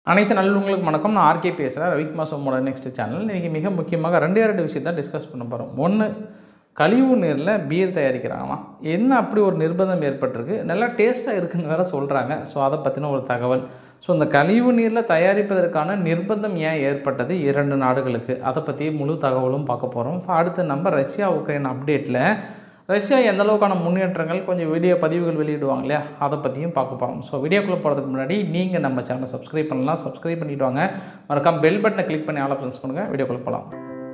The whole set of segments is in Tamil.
அனைத்து நல்லவங்களுக்கும் வணக்கம். நான் ஆர்கே பேசுகிறேன். ரவிக்குமார் சோமோட நெக்ஸ்ட் சேனல். இன்றைக்கி மிக முக்கியமாக ரெண்டு விஷயத்தை டிஸ்கஸ் பண்ண போகிறோம். ஒன்று, கழிவு நீரில் பீர் தயாரிக்கிறாங்களாம். என்ன அப்படி ஒரு நிர்பந்தம் ஏற்பட்டிருக்கு, நல்லா டேஸ்ட்டாக இருக்குன்னு வேறு சொல்கிறாங்க. ஸோ அதை பற்றின ஒரு தகவல். ஸோ இந்த கழிவு நீரில் தயாரிப்பதற்கான நிர்பந்தம் ஏன் ஏற்பட்டது 2 நாடுகளுக்கு, அதை பற்றி முழு தகவலும் பார்க்க போகிறோம். அடுத்து நம்ம ரஷ்யா உக்ரைன் அப்டேட்டில் ரஷ்யா எந்த அளவுக்கான முன்னேற்றங்கள், கொஞ்சம் வீடியோ பதிவுகள் வெளியிடுவாங்க இல்லையா, அதை பற்றியும் பார்க்க போகிறோம். ஸோ வீடியோக்குள்ளே போகிறதுக்கு முன்னாடி நீங்கள் நம்ம சேனலை சப்ஸ்கிரைப் பண்ணலாம். சப்ஸ்கிரைப் பண்ணிவிட்டு வாங்க. மறக்காம பெல் பட்டனை கிளிக் பண்ணி ஆல் ப்ரெஸ் பண்ணுங்கள். வீடியோக்குள்ளே போகலாம்.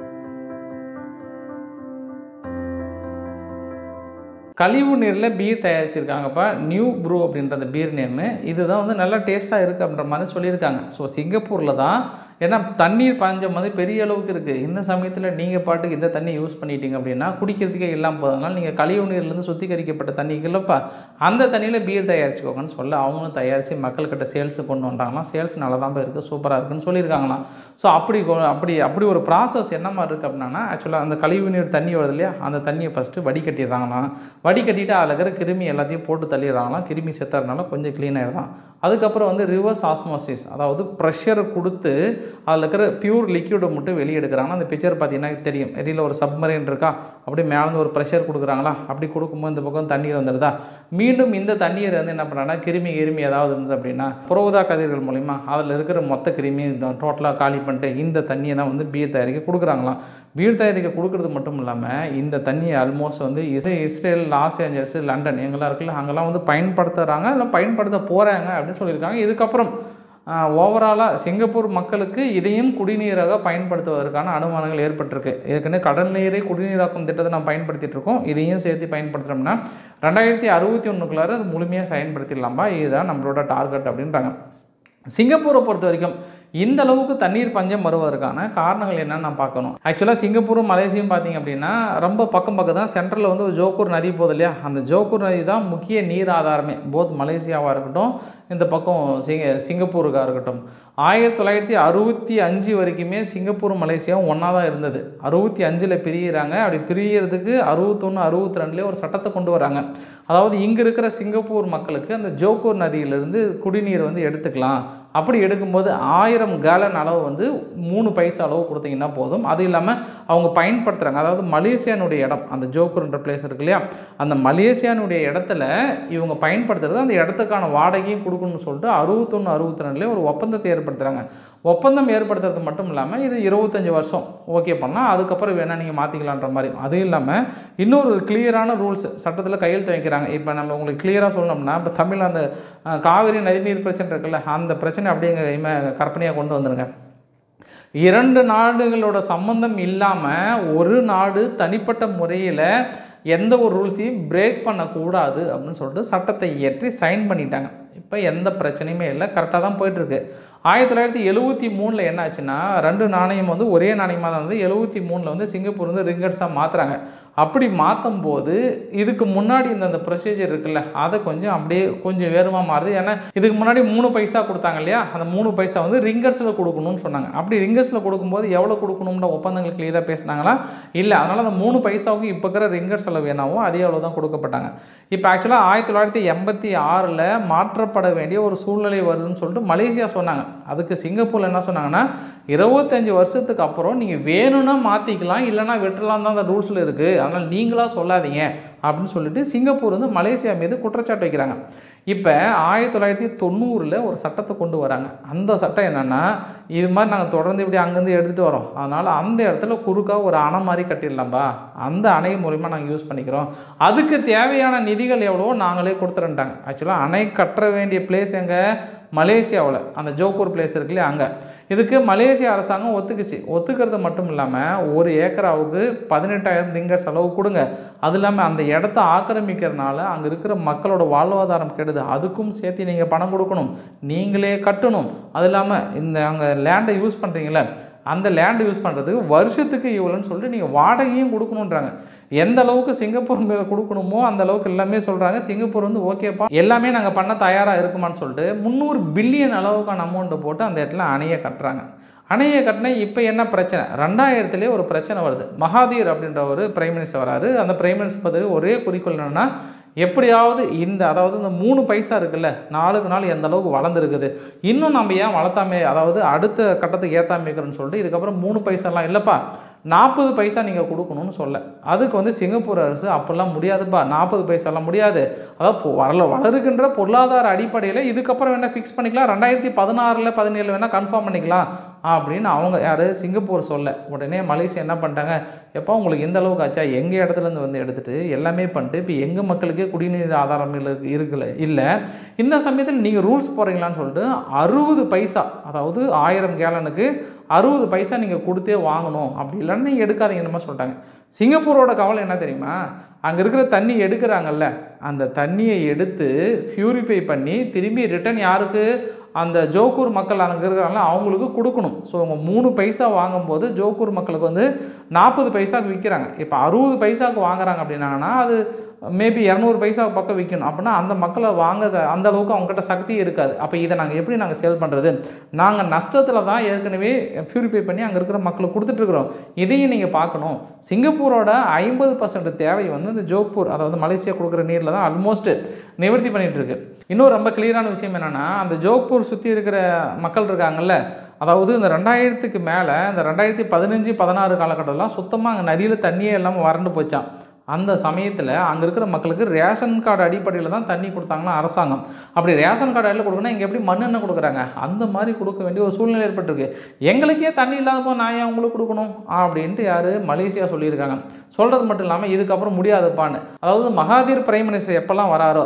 கழிவு நீரில் பீர் தயாரிச்சிருக்காங்கப்பா. நியூ ப்ரூ அப்படின்ற அந்த பீர் நேமு. இதுதான் வந்து நல்லா டேஸ்ட்டாக இருக்குது அப்படின்ற மாதிரி சொல்லியிருக்காங்க. ஸோ சிங்கப்பூரில் தான். ஏன்னா தண்ணீர் பஞ்சம் வந்து பெரிய அளவுக்கு இருக்குது. இந்த சமயத்தில் நீங்கள் பாட்டுக்கு இந்த தண்ணி யூஸ் பண்ணிட்டீங்க அப்படின்னா குடிக்கிறதுக்கே இல்லாமல் போகிறதுனால நீங்கள் கழிவு நீர்லேருந்து சுத்திகரிக்கப்பட்ட தண்ணிக்குள்ளப்பா அந்த தண்ணியில் பீர் தயாரிச்சுக்கோங்கன்னு சொல்ல அவங்களும் தயாரித்து மக்கள்கிட்ட சேல்ஸு கொண்டு வந்தாங்களாம். சேல்ஸ் நல்லா தான் இருக்குது, சூப்பராக இருக்குன்னு சொல்லியிருக்காங்களாம். ஸோ அப்படி ஒரு ப்ராசஸ் என்ன மாதிரி இருக்குது அப்படின்னா, ஆக்சுவலாக அந்த கழிவு நீர் தண்ணி வருது இல்லையா, அந்த தண்ணியை ஃபஸ்ட்டு வடிகட்டிடுறாங்களாம். வடிகட்டிட்டு அதில் இருக்கிற கிருமி எல்லாத்தையும் போட்டு தள்ளிடுறாங்களாம். கிருமி செத்துறதுனால கொஞ்சம் க்ளீன் ஆகிடுதான். அதுக்கப்புறம் வந்து ரிவர்ஸ் ஆஸ்மோசிஸ், அதாவது ப்ரெஷரை கொடுத்து அதில் இருக்கிற பியூர் லிக்யூடை மட்டும் வெளியே எடுக்கிறாங்கன்னா, அந்த பிக்சர் பார்த்தீங்கன்னா தெரியும். வெளியில் ஒரு சப்மரைன் இருக்கா, அப்படியே மேலேருந்து ஒரு ப்ரெஷர் கொடுக்குறாங்களா, அப்படி கொடுக்கும்போது இந்த பக்கம் தண்ணீர் வந்துடுதா. மீண்டும் இந்த தண்ணீரை வந்து என்ன பண்ணுறாங்கன்னா, கிருமி ஏதாவது இருந்தது அப்படின்னா புறஊதா கதிர்கள் மூலிமா அதில் இருக்கிற மொத்த கிருமி டோட்டலாக காலி பண்ணிட்டு இந்த தண்ணியை தான் வந்து பீர் தயாரிக்க கொடுக்குறாங்களாம். பீர் தயாரிக்க கொடுக்குறது மட்டும் இல்லாமல் இந்த தண்ணியை ஆல்மோஸ்ட் வந்து இஸ்ரேல், லாஸ் ஏஞ்சல்ஸ், லண்டன் எங்கெல்லாம் இருக்குல்ல அங்கெல்லாம் வந்து பயன்படுத்துகிறாங்க, இல்லை பயன்படுத்த போகிறாங்க அப்படின்னு சொல்லியிருக்காங்க. இதுக்கப்புறம் ஓவராலாக சிங்கப்பூர் மக்களுக்கு இதையும் குடிநீராக பயன்படுத்துவதற்கான அனுமானங்கள் ஏற்பட்டிருக்கு. ஏற்கனவே கடல் நீரை குடிநீராக்கும் திட்டத்தை நம்ம பயன்படுத்திகிட்டு இருக்கோம். இதையும் சேர்த்து பயன்படுத்துகிறோம்னா 2061க்குள்ளார அது முழுமையாக பயன்படுத்திடலாம்பா. இதுதான் நம்மளோட டார்கெட் அப்படின்றாங்க. சிங்கப்பூரை பொறுத்த வரைக்கும் இந்த அளவுக்கு தண்ணீர் பஞ்சம் வருவதற்கான காரணங்கள் என்னன்னு நான் பார்க்கணும். ஆக்சுவலாக சிங்கப்பூரும் மலேசியும் பார்த்திங்க அப்படின்னா ரொம்ப பக்கம் தான். சென்ட்ரலில் வந்து ஜோகூர் நதி போகுது இல்லையா, அந்த ஜோகூர் நதி தான் முக்கிய நீர் ஆதாரமே. போத் மலேசியாவாக இருக்கட்டும், இந்த பக்கம் சிங்கப்பூருக்காக இருக்கட்டும். 1965 வரைக்குமே சிங்கப்பூரும் மலேசியாவும் ஒன்றா தான் இருந்தது. 65ல் பிரியிறாங்க. அப்படி பிரியறதுக்கு 61, 62 ஒரு சட்டத்தை கொண்டு வராங்க. அதாவது இங்கே இருக்கிற சிங்கப்பூர் மக்களுக்கு அந்த ஜோகூர் நதியிலிருந்து குடிநீர் வந்து எடுத்துக்கலாம். அப்படி எடுக்கும்போது 1000 கேலன் அளவு வந்து 3 பைசா அளவு கொடுத்தீங்கன்னா போதும். அது இல்லாமல் அவங்க பயன்படுத்துகிறாங்க. அதாவது மலேசியானுடைய இடம், அந்த ஜோகூர்ன்ற பிளேஸ் இருக்கு இல்லையா, அந்த மலேசியானுடைய இடத்துல இவங்க பயன்படுத்துறது அந்த இடத்துக்கான வாடகையும் கொடுக்கணும்னு சொல்லிட்டு 61, 62 ஒரு ஒப்பந்தத்தை ஏற்படுத்துகிறாங்க. ஒப்பந்தம் ஏற்படுத்துறது மட்டும் இல்லாமல் இது 25 வருஷம் ஓகே பண்ணால் அதுக்கப்புறம் வேணால் நீங்கள் மாற்றிக்கலான்ற மாதிரி. அது இல்லாமல் இன்னொரு கிளியரான ரூல்ஸ் சட்டத்தில் கையெழுத்து வைக்கிறாங்க. இப்போ நம்ம உங்களுக்கு கிளியராக சொல்லணும்னா, இப்போ தமிழ் அந்த காவிரி நதிநீர் பிரச்சனை இருக்குல்ல, அந்த பிரச்சனை அப்படியே கற்பனையாக கொண்டு வந்துடுங்க. 2 நாடுகளோட சம்பந்தம் இல்லாமல் ஒரு நாடு தனிப்பட்ட முறையில் எந்த ஒரு ரூல்ஸையும் பிரேக் பண்ணக்கூடாது அப்படின்னு சொல்லிட்டு சட்டத்தை இயற்றி சைன் பண்ணிட்டாங்க. இப்போ எந்த பிரச்சனையுமே இல்லை, கரெக்டாக தான் போயிட்டுருக்கு. 1973 என்ன ஆச்சுன்னா, 2 நாணயம் வந்து ஒரே நாணயமாக தான் வந்து 73 வந்து சிங்கப்பூர் வந்து ரிங்கட்ஸாக மாற்றுறாங்க. அப்படி மாற்றும் போது இதுக்கு முன்னாடி இந்த ப்ரொசீஜர் இருக்குல்ல, அதை கொஞ்சம் அப்படியே கொஞ்சம் வேறுமாக மாறுது. ஏன்னா இதுக்கு முன்னாடி 3 பைசா கொடுத்தாங்க இல்லையா, அந்த 3 பைசா வந்து ரிங்கர்ஸில் கொடுக்கணும்னு சொன்னாங்க. அப்படி ரிங்கர்ஸில் கொடுக்கும்போது எவ்வளோ கொடுக்கணும்ன்ற ஒப்பந்தங்கள் கிளியராக பேசினாங்களா இல்லை. அதனால் அந்த 3 பைசாவுக்கு இப்போ இருக்கிற ரிங்கர்ஸ் அளவு வேணாவோ அதே அளவு தான் கொடுக்கப்பட்டாங்க. இப்போ ஆக்சுவலாக 1986 மாற்றப்பட வேண்டிய ஒரு சூழ்நிலை வருதுன்னு சொல்லிட்டு மலேசியா சொன்னாங்க. அதுக்கு சிங்கப்பூரில் என்ன சொன்னாங்கன்னா, 25 வருஷத்துக்கு அப்புறம் நீங்கள் வேணும்னா மாற்றிக்கலாம், இல்லைனா விட்டுலாம் தான் அந்த ரூல்ஸில் இருக்குது, அதனால் நீங்களாக சொல்லாதீங்க அப்படின்னு சொல்லிட்டு சிங்கப்பூர் வந்து மலேசியா மீது குற்றச்சாட்டு வைக்கிறாங்க. இப்போ 1990 ஒரு சட்டத்தை கொண்டு வராங்க. அந்த சட்டம் என்னென்னா, இது மாதிரி நாங்கள் தொடர்ந்து இப்படி அங்கேருந்து எடுத்துகிட்டு வரோம், அதனால் அந்த இடத்துல குறுக்காக ஒரு அணை மாதிரி கட்டிடலாம்பா, அந்த அணை மூலிமா நாங்கள் யூஸ் பண்ணிக்கிறோம், அதுக்கு தேவையான நிதிகள் எவ்வளவோ நாங்களே கொடுத்துறேன்ட்டாங்க. ஆக்சுவலாக அணை கட்ட வேண்டிய பிளேஸ் எங்கே, மலேசியாவில் அந்த ஜோகூர் பிளேஸ் இருக்கு இல்லையா, அங்கே. இதுக்கு மலேசிய அரசாங்கம் ஒத்துக்குச்சு. ஒத்துக்கிறது மட்டும் இல்லாமல் 1 ஏக்கராவுக்கு 18,000 ரிங்கர்ஸ் அளவு கொடுங்க. அது இல்லாமல் அந்த இடத்த ஆக்கிரமிக்கிறதுனால அங்கே இருக்கிற மக்களோட வாழ்வாதாரம் கெடுது, அதுக்கும் சேர்த்து நீங்கள் பணம் கொடுக்கணும், நீங்களே கட்டணும். அது இல்லாமல் இந்த அங்கே லேண்டை யூஸ் பண்ணுறீங்களே, அந்த லேண்ட் யூஸ் பண்ணுறதுக்கு வருஷத்துக்கு இவ்வளோன்னு சொல்லிட்டு நீங்கள் வாடகையும் கொடுக்கணுன்றாங்க. எந்த அளவுக்கு சிங்கப்பூர் மேலே கொடுக்கணுமோ அந்த அளவுக்கு எல்லாமே சொல்கிறாங்க. சிங்கப்பூர் வந்து ஓகேப்பா எல்லாமே நாங்கள் பண்ண தயாராக இருக்குமான்னு சொல்லிட்டு 300 பில்லியன் அளவுக்கான அமௌண்ட்டை போட்டு அந்த இடத்துல அணையை கட்டுறாங்க. அணையை கட்டினா இப்போ என்ன பிரச்சனை, 2000 ஒரு பிரச்சனை வருது. மகாதீர் அப்படின்ற ஒரு பிரைம் மினிஸ்டர் வராரு. அந்த பிரைம் மினிஸ்டர் ஒரே குறிக்கோள் என்னென்னா, எப்படியாவது அதாவது இந்த 3 பைசா இருக்குல்ல, நாளுக்கு நாள் எந்த அளவுக்கு வளர்ந்துருக்குது, இன்னும் நம்ம ஏன் வளர்த்தாமே, அதாவது அடுத்த கட்டத்துக்கு ஏற்றாம இருக்கிறோன்னு சொல்லிட்டு இதுக்கப்புறம் 3 பைசாலாம் இல்லைப்பா, 40 பைசா நீங்கள் கொடுக்கணும்னு சொல்ல. அதுக்கு சிங்கப்பூர் அரசு அப்படிலாம் முடியாதுப்பா, 40 பைசாலாம் முடியாது, அதாவது வளருகின்ற பொருளாதார அடிப்படையில் இதுக்கப்புறம் வேணால் ஃபிக்ஸ் பண்ணிக்கலாம், 2016 17 வேணால் கன்ஃபார்ம் பண்ணிக்கலாம் அப்படின்னு அவங்க யார் சிங்கப்பூர் சொல்ல. உடனே மலேசியா என்ன பண்ணிட்டாங்க, எப்போ உங்களுக்கு எந்த அளவுக்கு ஆச்சா, எங்கள் இடத்துலேருந்து எடுத்துகிட்டு எல்லாமே பண்ணிட்டு இப்போ எங்கள் மக்களுக்கே குடிநீர் ஆதாரம் இருக்குல்ல இல்லை, இந்த சமயத்தில் நீங்கள் ரூல்ஸ் போடுறீங்களான்னு சொல்லிட்டு 60 பைசா, அதாவது 1000 கேலனுக்கு 60 பைசா நீங்கள் கொடுத்தே வாங்கணும், அப்படி இல்லைன்னு நீங்கள் எடுக்காதீங்கன்னு மாதிரி சொல்லிட்டாங்க. சிங்கப்பூரோட கவலை என்ன தெரியுமா, அங்கே இருக்கிற தண்ணி எடுக்கிறாங்கல்ல, அந்த தண்ணியை எடுத்து பியூரிஃபை பண்ணி திரும்பி ரிட்டன் யாருக்கு, அந்த ஜோகூர் மக்கள் அங்கே இருக்கிறாங்களோ அவங்களுக்கு கொடுக்கணும். ஸோ அவங்க 3 பைசா வாங்கும்போது ஜோகூர் மக்களுக்கு 40 பைசாவுக்கு விற்கிறாங்க. இப்போ 60 பைசாவுக்கு வாங்குறாங்க அப்படின்னாங்கன்னா அது மேபி 200 பைசா பக்கம் விற்கணும். அப்படின்னா அந்த மக்களை வாங்க அந்த அளவுக்கு அவங்ககிட்ட சக்தி இருக்காது. அப்போ இதை நாங்கள் எப்படி சேல் பண்ணுறது, நாங்கள் நஷ்டத்தில் தான் ஏற்கனவே பியூரிஃபை பண்ணி அங்கே இருக்கிற மக்களுக்கு கொடுத்துட்ருக்குறோம், இதையும் நீங்கள் பார்க்கணும். சிங்கப்பூரோட 50% தேவை இந்த ஜோக்பூர், அதாவது மலேசியா கொடுக்குற நீரில் தான் ஆல்மோஸ்ட் நிவர்த்தி பண்ணிகிட்டு இருக்கு. இன்னும் ரொம்ப கிளியரான விஷயம் என்னென்னா, அந்த ஜோக்பூர் சுற்றி இருக்கிற மக்கள் இருக்காங்கல்ல, அதாவது இந்த 2000க்கு மேலே இந்த 2015 16 காலகட்டத்திலாம் சுத்தமாக அங்கே நதியில் தண்ணியே இல்லாமல் வறண்டு போச்சான். அந்த சமயத்தில் அங்கே இருக்கிற மக்களுக்கு ரேஷன் கார்டு அடிப்படையில் தான் தண்ணி கொடுத்தாங்கன்னா அரசாங்கம். அப்படி ரேஷன் கார்டு அடியில் கொடுக்கணும், இங்கே எப்படி மண்ணெண்ணெய் கொடுக்குறாங்க, அந்த மாதிரி கொடுக்க வேண்டிய ஒரு சூழ்நிலை ஏற்பட்டிருக்கு. எங்களுக்கே தண்ணி இல்லாத போது நான் ஏன் உங்களுக்கு கொடுக்கணும் அப்படின்ட்டு யார் மலேசியா சொல்லியிருக்காங்க. சொல்கிறது மட்டும் இல்லாமல் இதுக்கப்புறம் முடியாதுப்பான்னு, அதாவது மகாதீர் பிரைம் மினிஸ்டர் எப்போல்லாம் வராரோ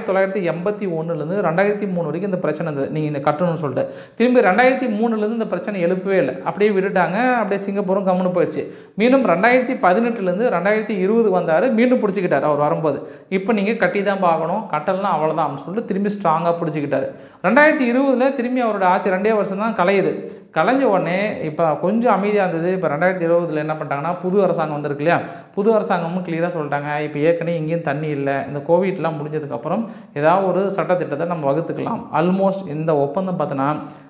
1981லேருந்து 2003 வரைக்கும் இந்த பிரச்சனை இருந்தது, நீங்கள் கட்டணும்னு சொல்லிட்டு. திரும்பி 2003லேருந்து இந்த பிரச்சனை எழுப்பவே இல்லை, அப்படியே விட்டுட்டாங்க. அப்படியே சிங்கப்பூரும் கம்முன்னு போயிடுச்சு. மீண்டும் 2018லேருந்து 2020 வந்தார், மீண்டும் பிடிச்சிக்கிட்டார் அவர் வரும்போது. இப்போ நீங்கள் கட்டி தான் பார்க்கணும், கட்டலாம் அவ்வளோதான் அப்படின்னு சொல்லிட்டு திரும்பி ஸ்ட்ராங்காக பிடிச்சிக்கிட்டார். 2020 திரும்பி அவரோட ஆட்சி 2 வருஷம் தான் கலையுது. கலைஞ்ச உடனே இப்போ கொஞ்சம் அமைதியாக இருந்தது. இப்போ 2020 என்ன பண்ணிட்டாங்கன்னா புது அரசாங்கம் வந்திருக்கு இல்லையா, புது அரசாங்கமும் கிளியராக சொல்லிட்டாங்க, இப்போ ஏற்கனவே இங்கேயும் தண்ணி இல்லை, இந்த கோவிட்லாம் முடிஞ்சதுக்கப்புறம் ஏதாவது ஒரு சட்டத்திட்டத்தை நம்ம வகுத்துக்கலாம். ஆல்மோஸ்ட் இந்த ஒப்பந்தம் பார்த்தோன்னா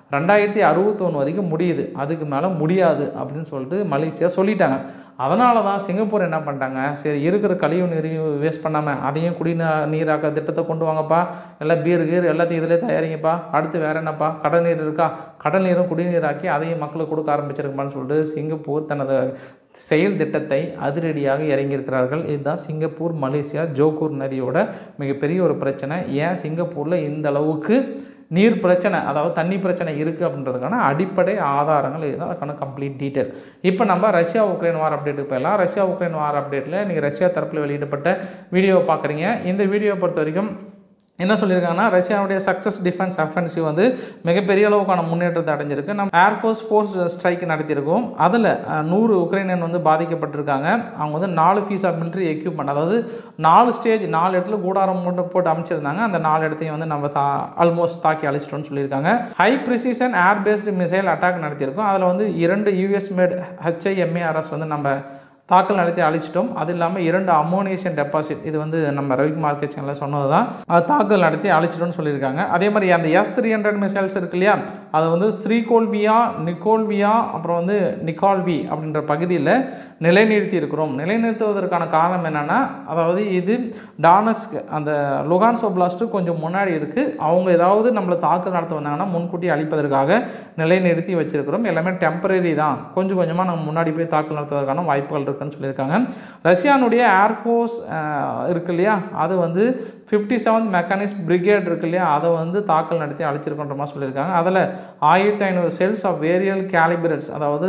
2061 வரைக்கும் முடியுது, அதுக்கு மேலே முடியாது அப்படின்னு சொல்லிட்டு மலேசியா சொல்லிட்டாங்க. அதனால தான் சிங்கப்பூர் என்ன பண்ணிட்டாங்க, சரி இருக்கிற கழிவு நீரையும் வேஸ்ட் பண்ணாமல் அதையும் நீராக்க திட்டத்தை கொண்டு வாங்கப்பா, எல்லாம் பீர் எல்லாத்தையும் இதிலே தயாரிங்கப்பா, அடுத்து வேறு என்னப்பா, கடல் நீர் இருக்கா, கடல் நீரும் குடிநீராக்கி அதையும் மக்களுக்கு கொடுக்க ஆரம்பிச்சிருக்குமான்னு சொல்லிட்டு சிங்கப்பூர் தனது செயல் திட்டத்தை அதிரடியாக இறங்கியிருக்கிறார்கள். இதுதான் சிங்கப்பூர் மலேசியா ஜோகூர் நதியோட மிகப்பெரிய ஒரு பிரச்சனை. ஏன் சிங்கப்பூரில் இந்த அளவுக்கு நீர் பிரச்சனை, அதாவது தண்ணி பிரச்சனை இருக்குது அப்படின்றதுக்கான அடிப்படை ஆதாரங்கள் இதுதான், அதுக்கான கம்ப்ளீட் டீட்டெயில். இப்போ நம்ம ரஷ்யா உக்ரைன் வார் அப்டேட்டுக்கு போயிடலாம். ரஷ்யா உக்ரைன் வார் அப்டேட்டில் நீங்கள் ரஷ்யா தரப்பில் வெளியிடப்பட்ட வீடியோவை பார்க்குறீங்க. இந்த வீடியோவை பொறுத்த வரைக்கும் என்ன சொல்லியிருக்காங்கன்னா, ரஷ்யாவுடைய சக்ஸஸ் டிஃபென்ஸ் அஃபென்சிவ் மிகப்பெரிய அளவுக்கான முன்னேற்றத்தை அடைஞ்சிருக்கு. நம்ம ஏர்ஃபோர்ஸ் ஸ்ட்ரைக் நடத்தியிருக்கோம். அதில் 100 உக்ரைனியன் பாதிக்கப்பட்டிருக்காங்க. அவங்க 4 பீஸ் ஆஃப் மிலிட்ரி எக்யூப்மெண்ட், அதாவது 4 ஸ்டேஜ் 4 இடத்துல கூடாரம் போட்டு அமைச்சிருந்தாங்க. அந்த 4 இடத்தையும் நம்ம ஆல்மோஸ்ட் தாக்கி அழிச்சிட்டோம்னு சொல்லியிருக்காங்க. High precision air based missile attack நடத்தியிருக்கோம். அதில் 2 யூஎஸ் மேட் HIMARS நம்ம தாக்கல் நடத்தி அழிச்சிட்டோம். அது இல்லாமல் 2 அம்மோனியேஷன் டெபாசிட், இது நம்ம ரவிக்குமார் சேனலில் சொன்னது தான், அது தாக்கல் நடத்தி அழிச்சிட்டோம்னு சொல்லியிருக்காங்க. அதே மாதிரி அந்த S-300 மிசைல்ஸ் இருக்கு இல்லையா, அது ஸ்ரீகோல்வியா, நிக்கோல்வியா, அப்புறம் நிக்கால்வி அப்படின்ற பகுதியில் நிலைநிறுத்தி இருக்கிறோம். நிலைநிறுத்துவதற்கான காரணம் என்னென்னா, அதாவது இது டானக்ஸ்க் அந்த லுகான்ஸ் ஓப்லாஸ்ட்டு கொஞ்சம் முன்னாடி இருக்குது, அவங்க ஏதாவது நம்மளை தாக்கல் நடத்த வந்தாங்கன்னா முன்கூட்டி அழிப்பதற்காக நிலைநிறுத்தி வச்சிருக்கிறோம். எல்லாமே டெம்பரரி தான், கொஞ்சம் கொஞ்சமாக நம்ம முன்னாடி போய் தாக்கல் நடத்துவதற்கான வாய்ப்புகள் இருக்குது சொல்லியிருக்காங்க. ரஷ்யானுடைய ஏர்ஃபோர்ஸ் இருக்கு இல்லையா, அது 57th மெக்கானிஸ்ட் பிரிகேட் இருக்கு இல்லையா, அதை தாக்கல் நடத்தி அழிச்சிருக்கின்ற மாதிரி சொல்லியிருக்காங்க. அதில் 1500 செல்ஸ் ஆஃப் வேரியல் கேலிபரேட்ஸ், அதாவது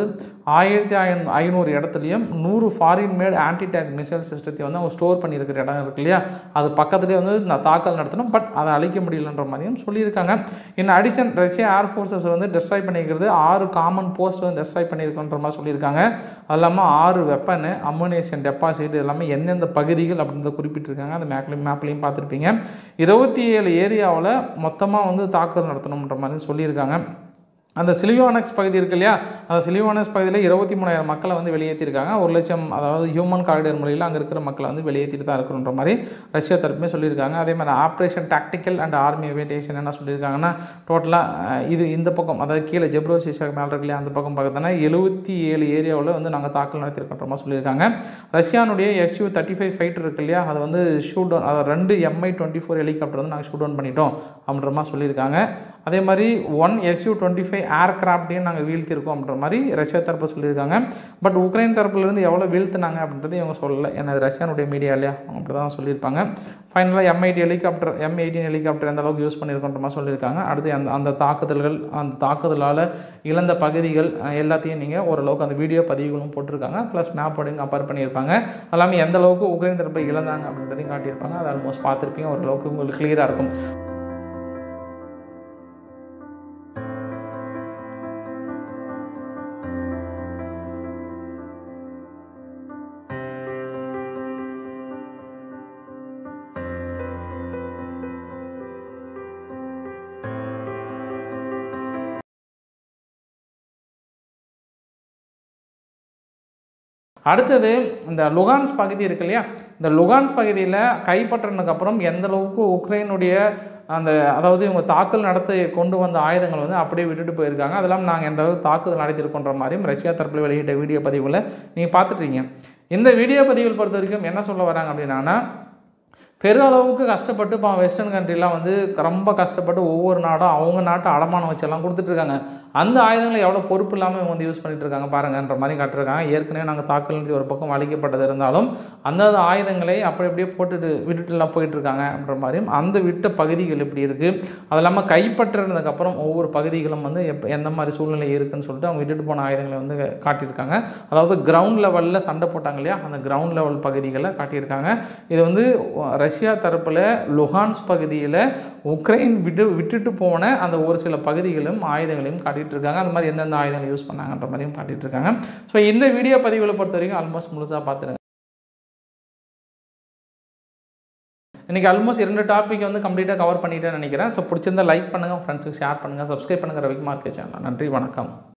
1500 இடத்துலையும் 100 foreign made anti tank missile சிஸ்டத்தை அவங்க ஸ்டோர் பண்ணியிருக்கிற இடம் இருக்கு இல்லையா, அது பக்கத்துலேயே தாக்கல் நடத்தணும், பட் அதை அழிக்க முடியலன்ற மாதிரியும் சொல்லியிருக்காங்க. In addition Russia air forces destroy பண்ணிக்கிறது 6 காமன் போஸ்ட் டெஸ்ட்ராய் பண்ணியிருக்கின்ற மாதிரி சொல்லியிருக்காங்க. அது இல்லாமல் 6 வெப்பன் அம்மோனியேஷன் டெபாசிட் எல்லாமே எந்தெந்த பகுதிகள் அப்படின்றத குறிப்பிட்டிருக்காங்க. அந்த மேப்லையும் பார்த்துருப்பீங்க. 27 ஏரியாவில் மொத்தமாக தாக்குதல் நடத்தணுன்ற மாதிரி சொல்லியிருக்காங்க. அந்த சிலிவானக்ஸ் பகுதி இருக்கு இல்லையா, அந்த சிலிவானக்ஸ் பகுதியில் 23,000 மக்களை வந்து வெளியேற்றிருக்காங்க. 1,00,000 அதாவது ஹியூமன் காரிடர் முறையில் அங்கே இருக்கிற மக்களை வந்து வெளியேற்றிட்டு தான் இருக்கிறன்ற மாதிரி ரஷ்யா தரப்புமே சொல்லியிருக்காங்க. அதே மாதிரி operation tactical and army aviation என்ன சொல்லியிருக்காங்கன்னா, டோட்டலாக இது இந்த பக்கம் அதாவது கீழே ஜெப்ரோசிஷாக்கு மேலே இருக்கு இல்லையா, அந்த பக்கம் பார்த்தோன்னா 77 ஏரியாவில் வந்து நாங்கள் தாக்கல் நடத்தியிருக்கின்ற மாதிரி சொல்லியிருக்காங்க. ரஷ்யானுடைய Su-35 ஃபைட்டர் இருக்கு இல்லையா, அதை வந்து ஷூட் டவுன், அதாவது 2 Mi-24 ஹெலிகாப்டர் வந்து நாங்கள் ஷூட் டவுன் பண்ணிட்டோம் அப்படின்ற மாதிரி சொல்லியிருக்காங்க. அதே மாதிரி 1 Su-25 ஏர்கிராஃப்டையும் நாங்கள் வீழ்த்திருக்கோம் அப்படின்ற மாதிரி ரஷ்யா தரப்பு சொல்லியிருக்காங்க. பட் உக்ரைன் தரப்புலேருந்து எவ்வளோ வீழ்த்தினாங்க அப்படின்றது இவங்க சொல்லலை, ஏன்னா ரஷ்யானுடைய மீடியா இல்லையா, அப்படி தான் சொல்லியிருப்பாங்க. ஃபைனலாக M18 ஹெலிகாப்டர் எந்த அளவுக்கு யூஸ் பண்ணியிருக்கோன்ற மாதிரி சொல்லியிருக்காங்க. அடுத்து அந்த தாக்குதல்கள், அந்த தாக்குதலால் இழந்த பகுதிகள் எல்லாத்தையும் நீங்கள் ஓரளவுக்கு அந்த வீடியோ பதிவுகளும் போட்டிருக்காங்க. ப்ளஸ் மேப்போடையும் கம்பேர் பண்ணியிருப்பாங்க. எல்லாமே எந்த அளவுக்கு உக்ரைன் தரப்பை இழந்தாங்க அப்படின்றதையும் காட்டியிருப்பாங்க. அது ஆல்மோஸ்ட் பார்த்துருப்பீங்க, ஓரளவுக்கு உங்களுக்கு கிளியராக இருக்கும். அடுத்தது இந்த லுகான்ஸ் பகுதி இருக்கு இல்லையா, இந்த லுகான்ஸ் பகுதியில் கைப்பற்றினதுக்கப்புறம் எந்த அளவுக்கு உக்ரைனுடைய அந்த அதாவது இவங்க தாக்குதல் நடத்தி கொண்டு வந்த ஆயுதங்கள் வந்து அப்படியே விட்டுட்டு போயிருக்காங்க. அதெல்லாம் நாங்கள் எந்த அளவுக்கு தாக்குதல் நடத்தியிருக்கோன்ற மாதிரியும் ரஷ்யா தரப்பில் வெளியிட்ட வீடியோ பதிவில் நீங்கள் பார்த்துட்ருக்கீங்க. இந்த வீடியோ பதிவில் பொறுத்த வரைக்கும் என்ன சொல்ல வராங்க அப்படின்னா, பெருளவுக்கு கஷ்டப்பட்டு இப்போ வெஸ்டர்ன் கண்ட்ரிலாம் வந்து ரொம்ப கஷ்டப்பட்டு ஒவ்வொரு நாடும் அவங்க நாட்டை அடமானம் வச்செல்லாம் கொடுத்துட்ருக்காங்க. அந்த ஆயுதங்களை எவ்வளோ பொறுப்பு இல்லாமல் இவங்க வந்து யூஸ் பண்ணிட்டு இருக்காங்க பாருங்கன்ற மாதிரி காட்டுறாங்க. ஏற்கனவே நாங்கள் தாக்கல் ஒரு பக்கம் அளிக்கப்பட்டது இருந்தாலும் அந்த ஆயுதங்களை அப்படி அப்படியே விட்டுட்டுலாம் போயிட்டுருக்காங்க அப்படின்ற மாதிரியும் அந்த விட்ட பகுதிகள் இப்படி இருக்குது. அது இல்லாமல் கைப்பற்றினதுக்கப்புறம் ஒவ்வொரு பகுதிகளும் வந்து எந்த மாதிரி சூழ்நிலை இருக்குதுன்னு சொல்லிட்டு அவங்க விட்டுட்டு போன ஆயுதங்களை வந்து காட்டியிருக்காங்க. அதாவது கிரவுண்ட் லெவலில் சண்டை போட்டாங்க இல்லையா, அந்த கிரவுண்ட் லெவல் பகுதிகளை காட்டியிருக்காங்க. இது வந்து ரஷ்யா தரப்பில் லுகான்ஸ் பகுதியில் உக்ரைன் விட்டுட்டு போன அந்த ஒரு சில பகுதிகளும் ஆயுதங்களையும் காட்டிகிட்டு இருக்காங்க. அந்த மாதிரி எந்தெந்த ஆயுதங்கள் யூஸ் பண்ணாங்கன்ற மாதிரியும் காட்டிகிட்டு இருக்காங்க. ஸோ இந்த வீடியோ பதிவுகளை பொறுத்த வரைக்கும் ஆல்மோஸ்ட் முழுசாக பார்த்துருங்க. இன்றைக்கி ஆல்மோஸ்ட் 2 டாபிக் வந்து கம்ப்ளீட்டாக கவர் பண்ணிட்டேன்னு நினைக்கிறேன். ஸோ பிடிச்சிருந்தா லைக் பண்ணுங்கள், ஃப்ரெண்ட்ஸுக்கு ஷேர் பண்ணுங்கள், சப்ஸ்கிரைப் பண்ணுங்கள் ரவிக்குமார் சேனல். நன்றி, வணக்கம்.